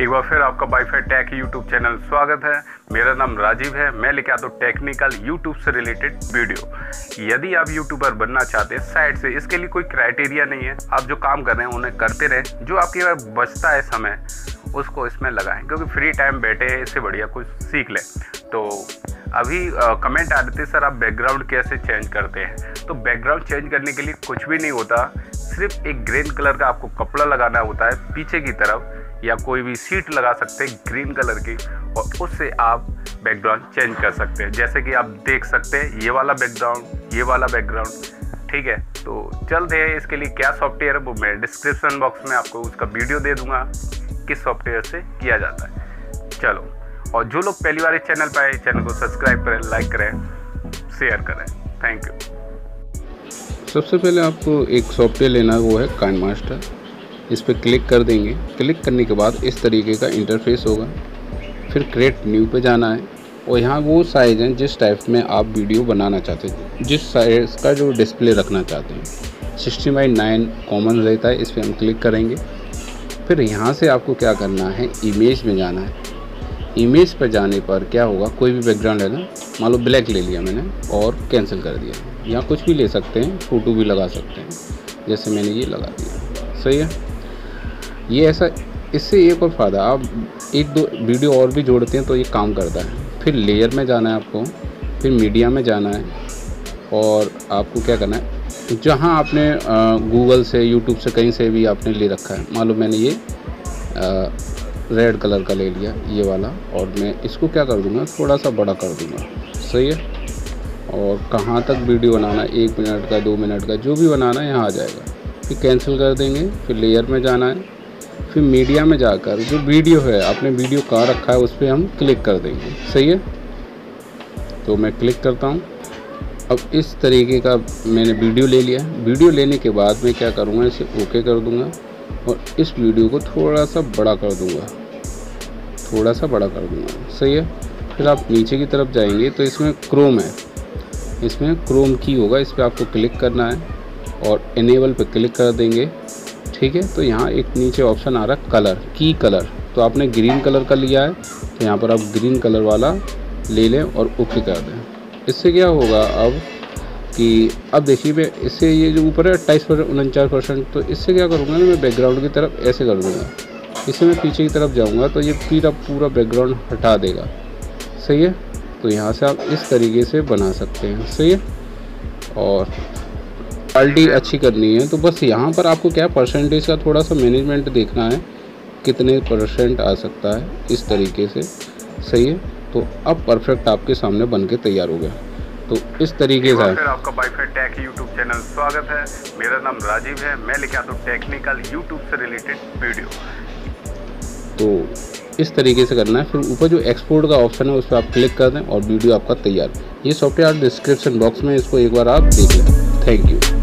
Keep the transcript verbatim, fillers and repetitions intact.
एक बार फिर आपका वाईफाई टेक यूट्यूब चैनल स्वागत है। मेरा नाम राजीव है। मैं लेके आता हूँ टेक्निकल यूट्यूब से रिलेटेड वीडियो। यदि आप यूट्यूबर बनना चाहते हैं साइड से, इसके लिए कोई क्राइटेरिया नहीं है। आप जो काम कर रहे हैं उन्हें करते रहें, जो आपके पास बचता है समय उसको इसमें लगाएं, क्योंकि फ्री टाइम बैठे हैं, इससे बढ़िया कुछ सीख लें। तो अभी आ, कमेंट आ रहे थे सर आप बैकग्राउंड कैसे चेंज करते हैं। तो बैकग्राउंड चेंज करने के लिए कुछ भी नहीं होता, सिर्फ एक ग्रीन कलर का आपको कपड़ा लगाना होता है पीछे की तरफ, या कोई भी सीट लगा सकते हैं ग्रीन कलर की, और उससे आप बैकग्राउंड चेंज कर सकते हैं। जैसे कि आप देख सकते हैं ये वाला बैकग्राउंड, ये वाला बैकग्राउंड, ठीक है। तो चलते हैं, इसके लिए क्या सॉफ्टवेयर है वो मैं डिस्क्रिप्शन बॉक्स में आपको उसका वीडियो दे दूंगा किस सॉफ्टवेयर से किया जाता है। चलो, और जो लोग पहली बार इस चैनल पर आए, चैनल को सब्सक्राइब करें, लाइक करें, शेयर करें। Thank you. सबसे पहले आपको एक सॉफ्टवेयर लेना है, वो है काइनमास्टर। इस पर क्लिक कर देंगे। क्लिक करने के बाद इस तरीके का इंटरफेस होगा। फिर क्रिएट न्यू पे जाना है, और यहाँ वो साइज़ हैं जिस टाइप में आप वीडियो बनाना चाहते हैं, जिस साइज़ का जो डिस्प्ले रखना चाहते हैं। सिक्सटी बाई नाइन कॉमन रहता है, इस पर हम क्लिक करेंगे। फिर यहाँ से आपको क्या करना है, इमेज में जाना है। इमेज पर जाने पर क्या होगा, कोई भी बैकग्राउंड है ना, मान लो ब्लैक ले लिया मैंने और कैंसिल कर दिया। यहाँ कुछ भी ले सकते हैं, फ़ोटो भी लगा सकते हैं, जैसे मैंने ये लगा दिया। सही है। ये ऐसा, इससे एक और फ़ायदा, आप एक दो वीडियो और भी जोड़ते हैं तो ये काम करता है। फिर लेयर में जाना है आपको, फिर मीडिया में जाना है, और आपको क्या करना है, जहाँ आपने गूगल से, यूट्यूब से, कहीं से भी आपने ले रखा है, मान लो मैंने ये रेड कलर का ले लिया, ये वाला, और मैं इसको क्या कर दूँगा, थोड़ा सा बड़ा कर दूँगा। सही है। और कहाँ तक वीडियो बनाना, एक मिनट का, दो मिनट का, जो भी बनाना है यहाँ आ जाएगा। फिर कैंसिल कर देंगे। फिर लेयर में जाना है, फिर मीडिया में जाकर जो वीडियो है, आपने वीडियो कहाँ रखा है उस पर हम क्लिक कर देंगे। सही है। तो मैं क्लिक करता हूँ। अब इस तरीके का मैंने वीडियो ले लिया। वीडियो लेने के बाद मैं क्या करूँगा, इसे ओके कर दूँगा, और इस वीडियो को थोड़ा सा बड़ा कर दूँगा, थोड़ा सा बड़ा कर दूँगा। सही है। फिर आप नीचे की तरफ जाएंगे तो इसमें क्रोम है, इसमें क्रोम की होगा, इस पर आपको क्लिक करना है और इनेबल पे क्लिक कर देंगे। ठीक है। तो यहाँ एक नीचे ऑप्शन आ रहा है कलर, की कलर, तो आपने ग्रीन कलर का लिया है तो यहाँ पर आप ग्रीन कलर वाला ले लें और ओके कर दें। इससे क्या होगा अब कि अब देखिए, मैं इससे ये जो ऊपर है अट्ठाईस परसेंट उनचास परसेंट, तो इससे क्या करूँगा ना, मैं बैकग्राउंड की तरफ ऐसे कर दूँगा। इससे मैं पीछे की तरफ जाऊँगा तो ये पूरा पूरा बैकग्राउंड हटा देगा। सही है। तो यहाँ से आप इस तरीके से बना सकते हैं। सही है। और क्वालिटी अच्छी करनी है तो बस यहाँ पर आपको क्या, परसेंटेज का थोड़ा सा मैनेजमेंट देखना है, कितने परसेंट आ सकता है, इस तरीके से। सही है। तो अब परफेक्ट आपके सामने बन के तैयार हो गया। तो इस तरीके से फिर आपका वाईफाई टेक यूट्यूब चैनल स्वागत है। मेरा नाम राजीव है। मैं लेके आता हूँ टेक्निकल यूट्यूब से रिलेटेड वीडियो। तो इस तरीके से करना है। फिर ऊपर जो एक्सपोर्ट का ऑप्शन है उस पर आप क्लिक कर दें और वीडियो आपका तैयार। ये सॉफ्टवेयर डिस्क्रिप्शन बॉक्स में, इसको एक बार आप देख लें। Thank you.